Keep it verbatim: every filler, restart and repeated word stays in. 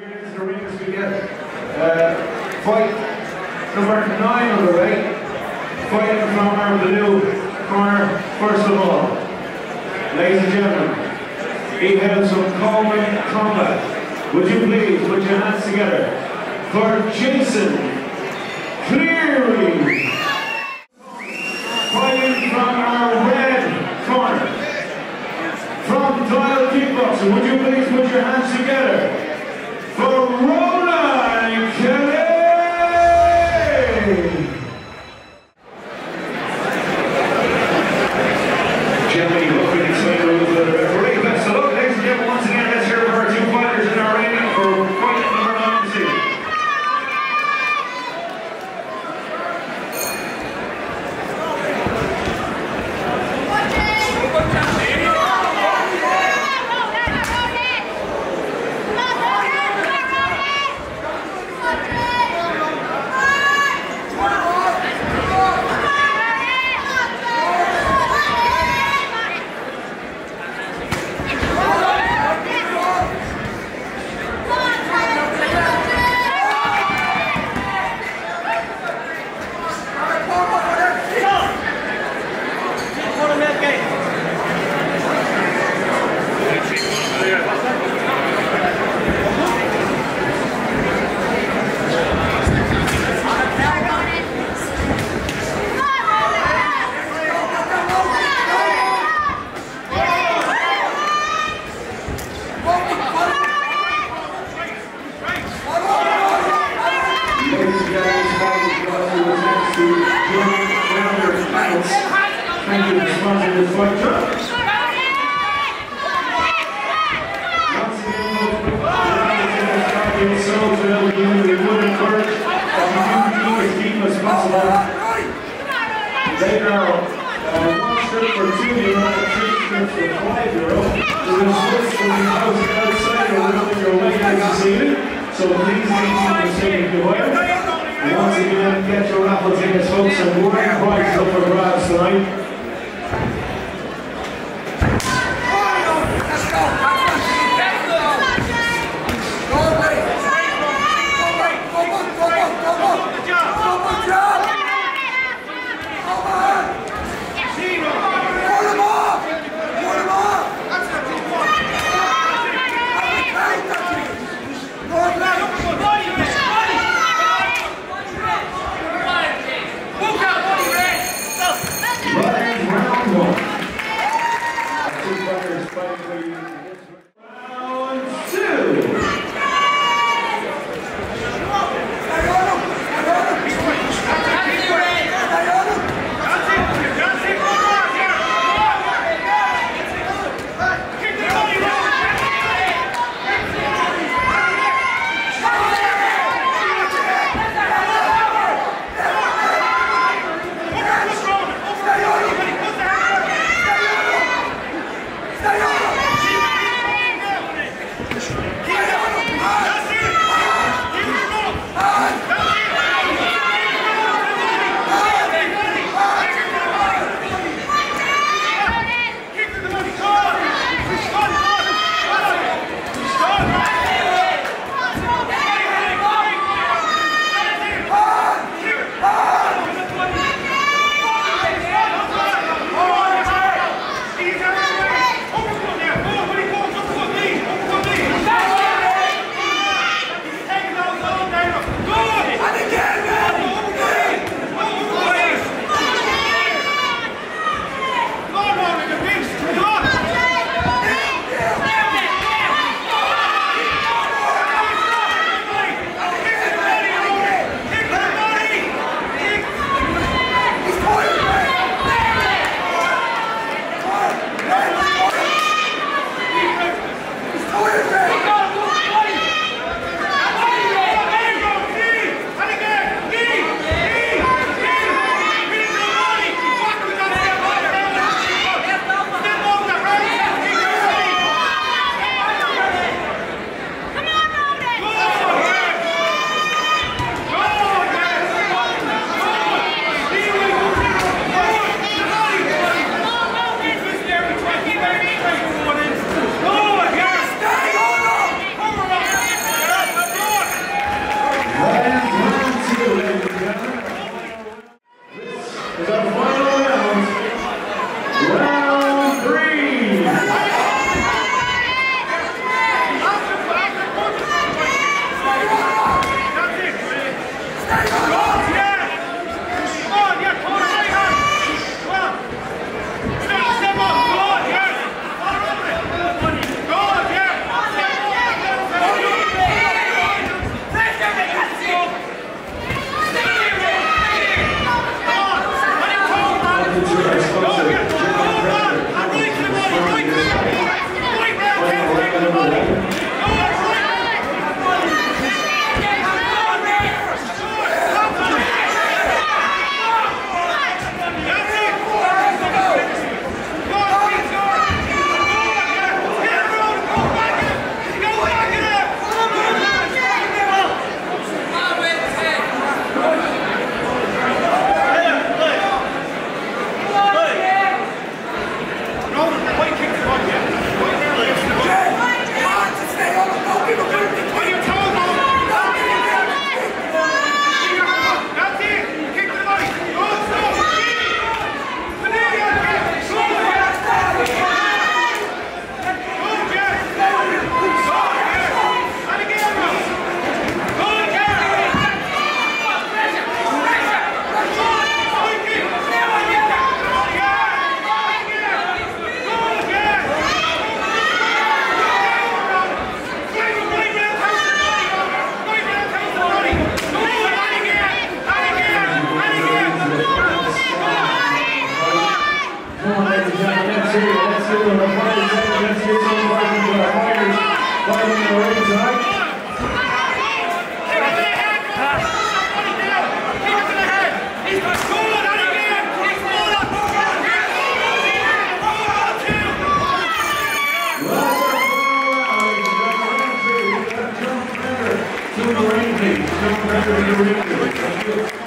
Here is the rings we get. Uh, fight number nine on the right. Fighting from our blue corner, first of all. Ladies and gentlemen, he hails from Coleman Combat. Would you please put your hands together for Jason Cleary. Fighting from our red corner, from Dial Kickboxing. Would you please put your hands together for Ronan Kelly. Gently looking inside the referee. Best of luck, ladies and gentlemen. Once again, let's hear from our two fighters in our rating for fight number nine this evening. Thank you for sponsoring this fight, Chuck. Once again, so we would encourage that you keep as deep as possible. They are uh, one strip for two euro, three strips for five euro. There is six will be housed outside or within your way as this evening. So please make sure to stay quiet. Once again, get your raffle tickets, folks, and more prizes up for grabs tonight. Right. record of your victory. Thank you.